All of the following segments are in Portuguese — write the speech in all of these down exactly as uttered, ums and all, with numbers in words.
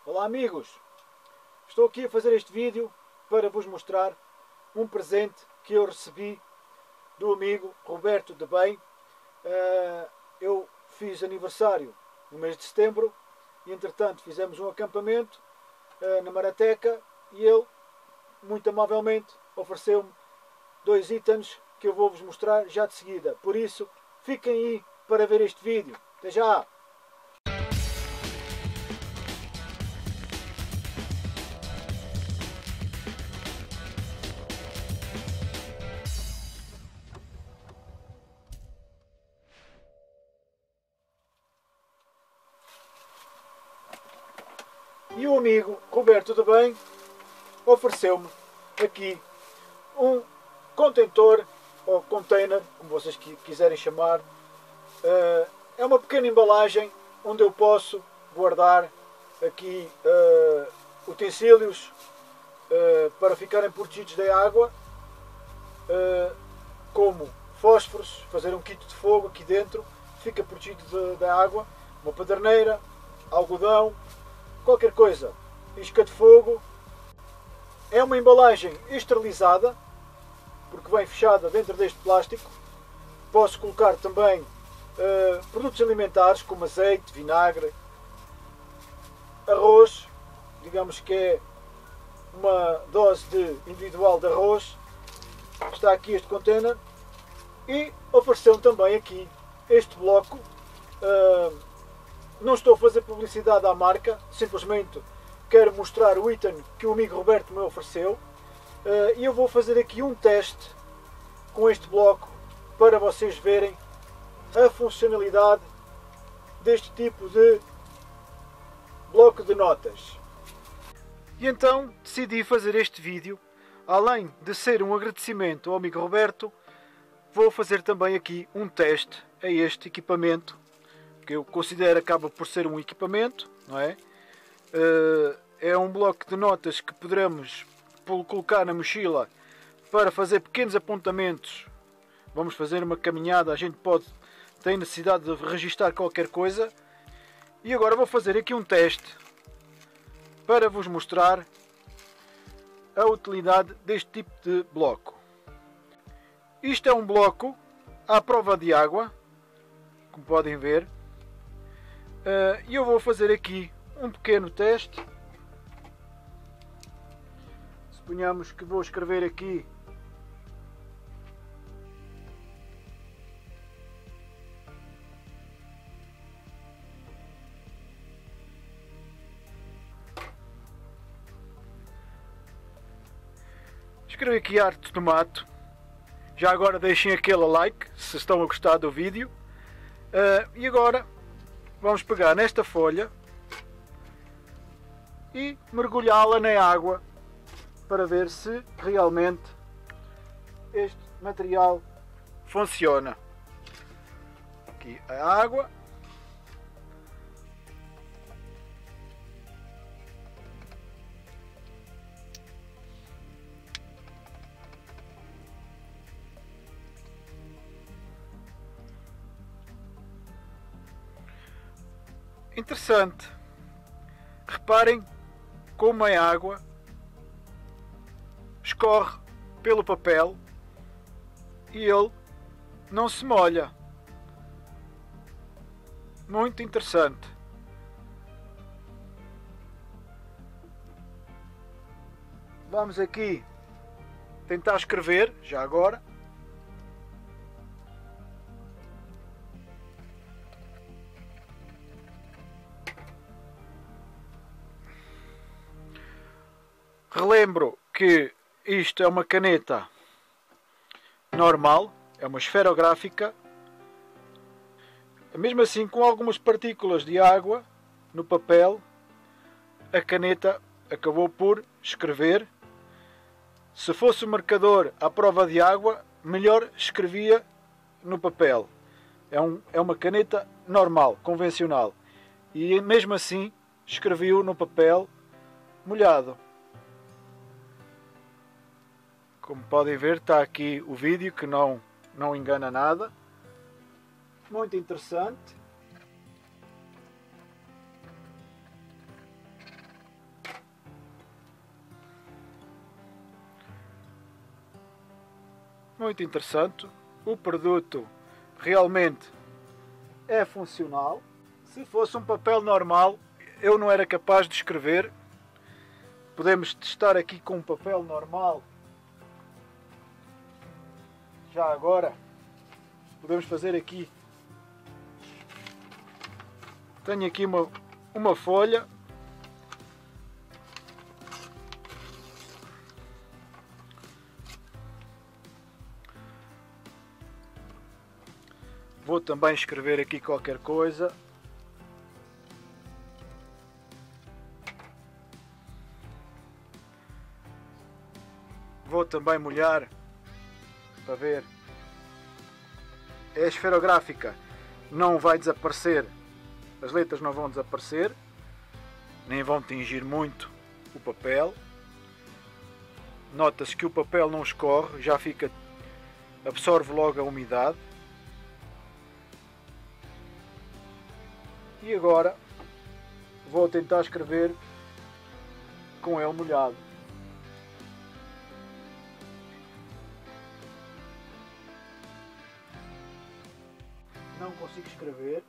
Olá amigos, estou aqui a fazer este vídeo para vos mostrar um presente que eu recebi do amigo Roberto de Bem. Eu fiz aniversário no mês de setembro e entretanto fizemos um acampamento na Marateca e ele muito amavelmente ofereceu-me dois itens que eu vou vos mostrar já de seguida. Por isso, fiquem aí para ver este vídeo. Até já! E o amigo Roberto de Bem ofereceu-me aqui um contentor ou container, como vocês quiserem chamar. É uma pequena embalagem onde eu posso guardar aqui uh, utensílios uh, para ficarem protegidos da água, uh, como fósforos, fazer um kit de fogo aqui dentro, fica protegido de, da água, uma pederneira, algodão, qualquer coisa, isca de fogo. É uma embalagem esterilizada, porque vem fechada dentro deste plástico. Posso colocar também uh, produtos alimentares como azeite, vinagre, arroz, digamos que é uma dose de individual de arroz. Está aqui este container e ofereceu também aqui este bloco. Uh, não estou a fazer publicidade à marca, simplesmente quero mostrar o item que o amigo Roberto me ofereceu. Uh, e eu vou fazer aqui um teste com este bloco para vocês verem a funcionalidade deste tipo de bloco de notas. E então decidi fazer este vídeo. Além de ser um agradecimento ao amigo Roberto, vou fazer também aqui um teste a este equipamento, que eu considero acaba por ser um equipamento, não é? Uh, é um bloco de notas que poderemos colocar na mochila para fazer pequenos apontamentos. Vamos fazer uma caminhada, a gente pode ter necessidade de registar qualquer coisa. E agora vou fazer aqui um teste para vos mostrar a utilidade deste tipo de bloco. Isto é um bloco à prova de água, como podem ver. E eu vou fazer aqui um pequeno teste. Suponhamos que vou escrever aqui escrevi aqui arte de tomate. Já agora deixem aquele like se estão a gostar do vídeo. Uh, e agora vamos pegar nesta folha e mergulhá-la na água para ver se realmente este material funciona. Aqui a água. Interessante. Reparem como a água escorre pelo papel e ele não se molha. Muito interessante. Vamos aqui tentar escrever já agora. Relembro que isto é uma caneta normal, é uma esferográfica, mesmo assim com algumas partículas de água no papel. A caneta acabou por escrever. Se fosse o marcador à prova de água, melhor escrevia no papel. É, um, é uma caneta normal, convencional, e mesmo assim escreveu no papel molhado. Como podem ver, está aqui o vídeo que não, não engana nada. Muito interessante. muito interessante. O produto realmente é funcional. Se fosse um papel normal, eu não era capaz de escrever. Podemos testar aqui com um papel normal. Já agora, podemos fazer aqui. Tenho aqui uma, uma folha. Vou também escrever aqui qualquer coisa. Vou também molhar para ver. É esferográfica, não vai desaparecer, as letras não vão desaparecer, nem vão tingir muito o papel. Nota-se que o papel não escorre, já fica, absorve logo a umidade. E agora vou tentar escrever com ele molhado. Não consigo escrever.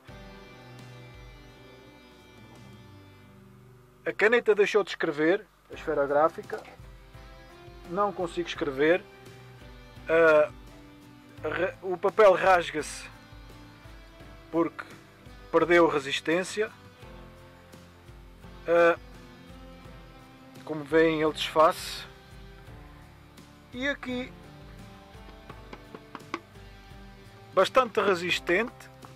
A caneta deixou de escrever, a esferográfica. Não consigo escrever. Uh, o papel rasga-se porque perdeu resistência. Uh, como veem, ele desfaz-se. E aqui bastante resistente.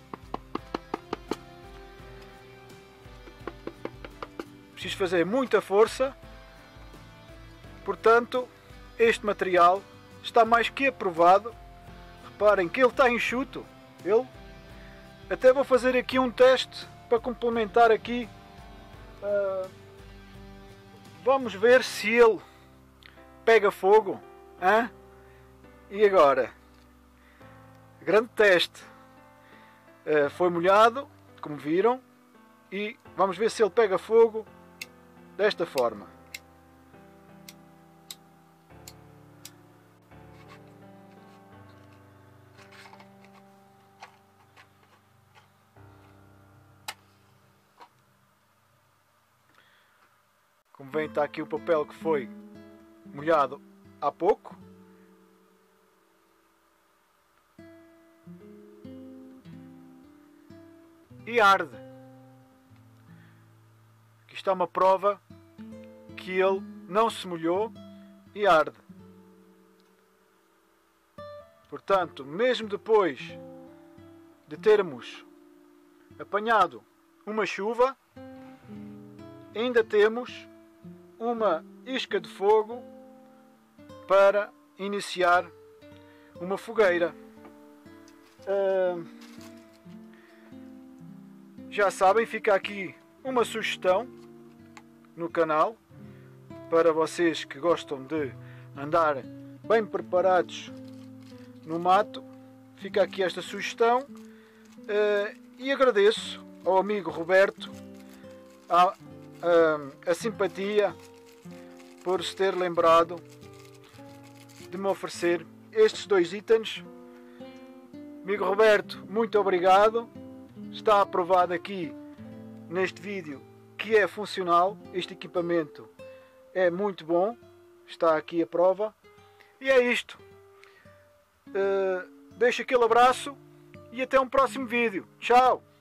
Preciso fazer muita força. Portanto, este material está mais que aprovado. Reparem que ele está enxuto. Ele Até vou fazer aqui um teste para complementar aqui. Uh, vamos ver se ele pega fogo. Hein? E agora? Grande teste. Uh, foi molhado, como viram. E vamos ver se ele pega fogo desta forma. Como veem, está aqui o papel que foi molhado há pouco. E arde. Aqui está uma prova que ele não se molhou e arde. Portanto, mesmo depois de termos apanhado uma chuva, ainda temos uma isca de fogo para iniciar uma fogueira. Uh, já sabem, fica aqui uma sugestão no canal para vocês que gostam de andar bem preparados no mato. Fica aqui esta sugestão uh, e agradeço ao amigo Roberto a a, a simpatia por se ter lembrado de me oferecer estes dois itens. Amigo Roberto, muito obrigado. Está aprovado aqui neste vídeo que é funcional. Este equipamento é muito bom. Está aqui a prova. E é isto. Uh, deixo aquele abraço e até um próximo vídeo. Tchau!